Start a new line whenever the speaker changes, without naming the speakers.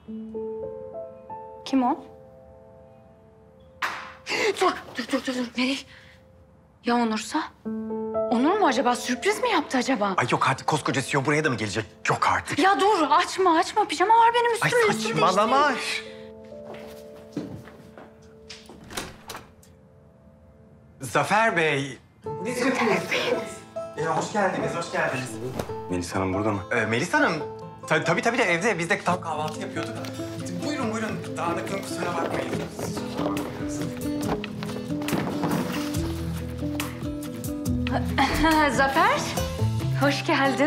Kim o? Dur Melih. Ya Onur'sa? Onur mu acaba? Sürpriz mi yaptı acaba?
Ay yok artık, koskoca CEO buraya da mı gelecek? Yok artık.
Ya dur açma. Pijama var benim
Ay
üstümde. üstümü
saçmalama. Zafer Bey. Hoş geldiniz, hoş geldiniz.
Melis Hanım burada mı?
Melis Hanım, tabii de evde. Biz de tam kahvaltı yapıyorduk. Buyurun, dağınıklığın kusura bakmayın.
değiştireyim. Zafer, hoş geldin.